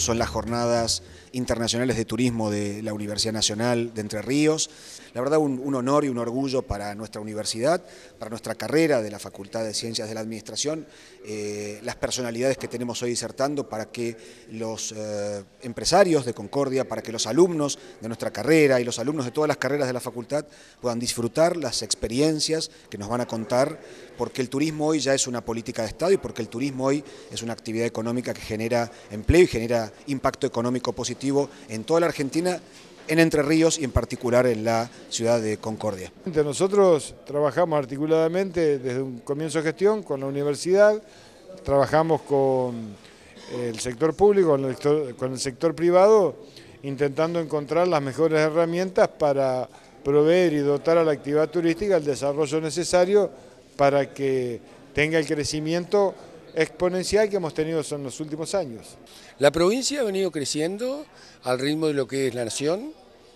son las Jornadas Internacionales de Turismo de la Universidad Nacional de Entre Ríos. La verdad, un honor y un orgullo para nuestra universidad, para nuestra carrera de la Facultad de Ciencias de la Administración, las personalidades que tenemos hoy disertando, para que los empresarios de Concordia, para que los alumnos de nuestra carrera y los alumnos de todas las carreras de la facultad puedan disfrutar las experiencias que nos van a contar, porque el turismo hoy ya es una política de Estado y porque el turismo hoy es una actividad económica que genera empleo y genera impacto económico positivo en toda la Argentina, en Entre Ríos y en particular en la ciudad de Concordia. Nosotros trabajamos articuladamente desde un comienzo de gestión con la universidad, trabajamos con el sector público, con el sector privado, intentando encontrar las mejores herramientas para proveer y dotar a la actividad turística el desarrollo necesario para que tenga el crecimiento exponencial que hemos tenido en los últimos años. La provincia ha venido creciendo al ritmo de lo que es la nación,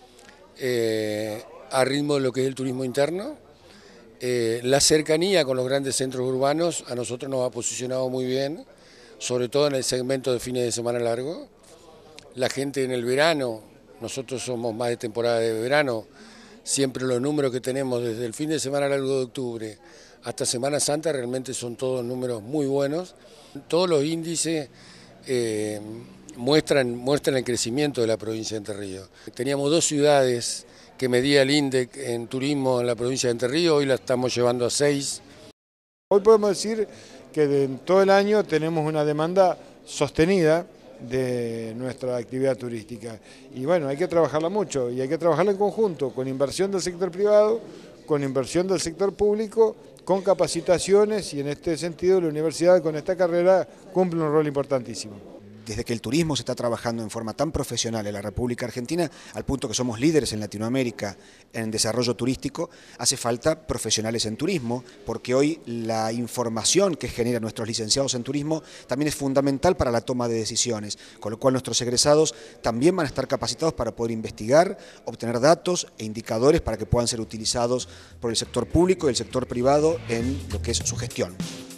al ritmo de lo que es el turismo interno. La cercanía con los grandes centros urbanos a nosotros nos ha posicionado muy bien, sobre todo en el segmento de fines de semana largo. La gente en el verano, nosotros somos más de temporada de verano, siempre los números que tenemos desde el fin de semana largo de octubre hasta Semana Santa realmente son todos números muy buenos. Todos los índices muestran el crecimiento de la provincia de Entre Ríos. Teníamos 2 ciudades que medía el INDEC en turismo en la provincia de Entre Ríos, hoy la estamos llevando a 6. Hoy podemos decir que en todo el año tenemos una demanda sostenida de nuestra actividad turística. Y bueno, hay que trabajarla mucho y hay que trabajarla en conjunto, con inversión del sector privado, con inversión del sector público, con capacitaciones, y en este sentido la universidad con esta carrera cumple un rol importantísimo. Desde que el turismo se está trabajando en forma tan profesional en la República Argentina, al punto que somos líderes en Latinoamérica en desarrollo turístico, hace falta profesionales en turismo, porque hoy la información que generan nuestros licenciados en turismo también es fundamental para la toma de decisiones, con lo cual nuestros egresados también van a estar capacitados para poder investigar, obtener datos e indicadores para que puedan ser utilizados por el sector público y el sector privado en lo que es su gestión.